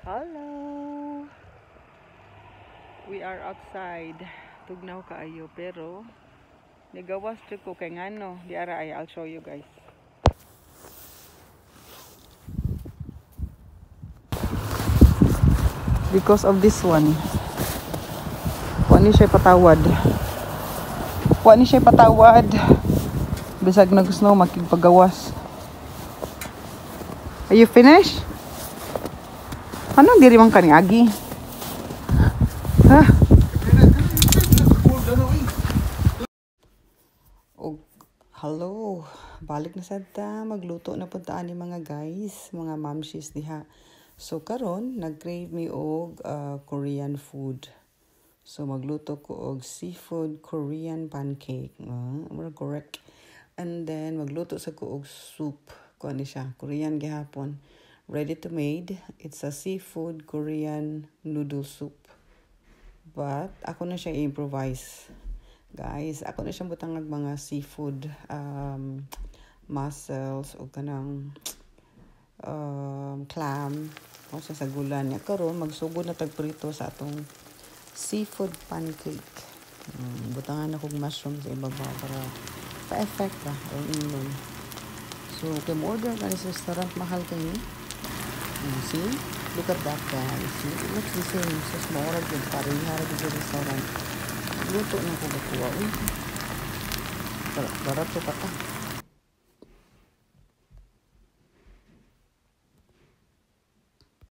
Hello! We are outside. Tugnaw kaayo pero nigawas jud ko kay ngano. Di ara ay I'll show you guys. Because of this one. Wa ni siya patawad. Bisag nag-snow makigpagawas. Are you finished? Ano diri man kani agi? Ha? Oh, hello. Balik na sad ta, magluto na pud ta ani mga guys, mga mamshis diha. So karon nag-crave mi og Korean food. So magluto ko og seafood Korean pancake. Correct. And then magluto sa ko og soup. Kuan ni siya, Korean gihapon. Ready to made. It's a seafood Korean noodle soup. But ako na siya improvise. Guys, ako na siya butang mga seafood mussels o kanang clam o sa sagulan niya. Karon magsugod na tagprito sa atong seafood pancake. Butangan akong mushroom sa ibabaw para pa-effect ba ang inom. So, kung order ka sa restaurant, mahal kayo. See? Look at that, guys. See? It looks the same. So, small again. Parang harap sa restaurant. Luto na ko ba kuha. Barato pa ta.